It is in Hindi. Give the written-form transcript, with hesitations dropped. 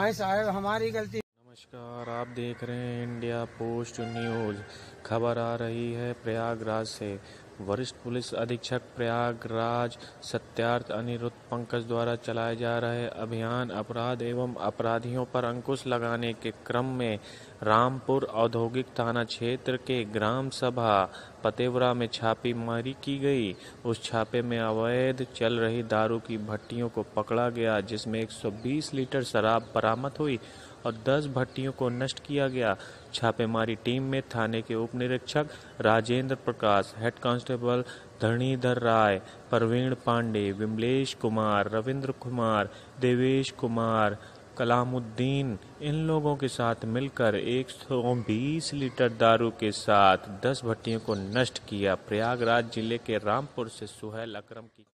भाई साहब हमारी गलती। नमस्कार, आप देख रहे हैं इंडिया पोस्ट न्यूज़। खबर आ रही है प्रयागराज से। वरिष्ठ पुलिस अधीक्षक प्रयागराज सत्यार्थ अनिरुद्ध पंकज द्वारा चलाए जा रहे अभियान अपराध एवं अपराधियों पर अंकुश लगाने के क्रम में रामपुर औद्योगिक थाना क्षेत्र के ग्राम सभा पतेवरा में छापेमारी की गई। उस छापे में अवैध चल रही दारू की भट्टियों को पकड़ा गया, जिसमें 120 लीटर शराब बरामद हुई और 10 भट्टियों को नष्ट किया गया। छापेमारी टीम में थाने के उप निरीक्षक राजेंद्र प्रकाश, हेड कांस्टेबल धरणीधर राय, प्रवीण पांडे, विमलेश कुमार, रविंद्र कुमार, देवेश कुमार, कलामुद्दीन इन लोगों के साथ मिलकर 120 लीटर दारू के साथ 10 भट्टियों को नष्ट किया। प्रयागराज जिले के रामपुर से सुहेल अकरम की